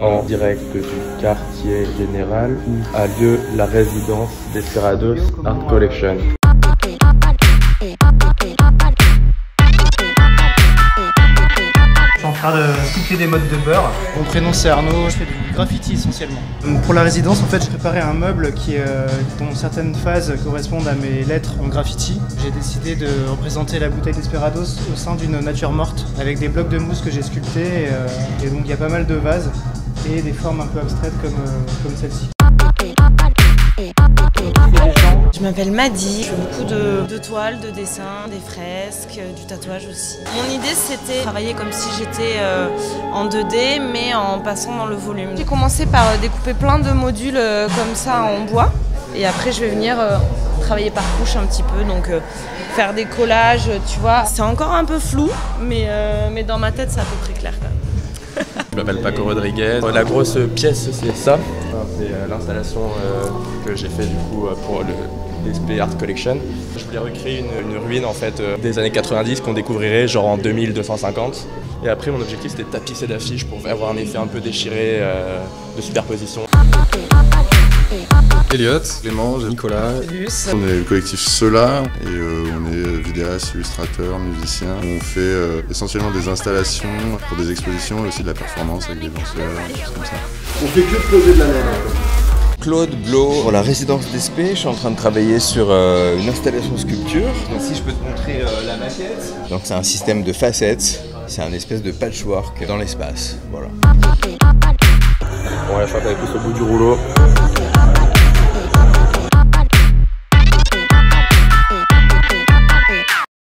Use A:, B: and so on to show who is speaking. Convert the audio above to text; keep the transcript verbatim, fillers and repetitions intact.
A: En direct du quartier général où a lieu la résidence Desperados Art Collection.
B: Je suis en train de sculpter des mottes de beurre. Mon prénom c'est Arnaud, je fais du graffiti essentiellement. Donc pour la résidence, en fait, je préparais un meuble qui, euh, dont certaines phases correspondent à mes lettres en graffiti. J'ai décidé de représenter la bouteille Desperados au sein d'une nature morte avec des blocs de mousse que j'ai sculptés. Et, euh, et donc il y a pas mal de vases et des formes un peu abstraites comme, euh, comme celle-ci.
C: Je m'appelle Madi, je fais beaucoup de, de toiles, de dessins, des fresques, du tatouage aussi. Mon idée c'était de travailler comme si j'étais euh, en deux D mais en passant dans le volume. J'ai commencé par euh, découper plein de modules euh, comme ça en bois et après je vais venir euh, travailler par couche un petit peu, donc euh, faire des collages, tu vois. C'est encore un peu flou mais, euh, mais dans ma tête c'est à peu près clair quand même.
A: Je m'appelle Paco Rodriguez. La grosse pièce c'est ça. C'est l'installation euh, que j'ai fait du coup pour le D S P Art Collection. Je voulais recréer une, une ruine en fait euh, des années quatre-vingt-dix qu'on découvrirait genre en deux mille deux cent cinquante. Et après mon objectif c'était de tapisser d'affiches pour avoir un effet un peu déchiré euh, de superposition.
D: Elliot, Clément, Nicolas.
C: Luce.
D: On est le collectif Cela et euh, on est vidéaste, illustrateur, musicien. On fait euh, essentiellement des installations pour des expositions et aussi de la performance avec des danseurs, des choses comme ça.
E: On fait que de poser de la neige.
F: Claude Blo, pour la résidence d'E S P, je suis en train de travailler sur euh, une installation sculpture. Donc, si je peux te montrer euh, la maquette. Donc c'est un système de facettes, c'est un espèce de patchwork dans l'espace. Voilà.
A: Bon là je crois qu'on est tous au bout du rouleau.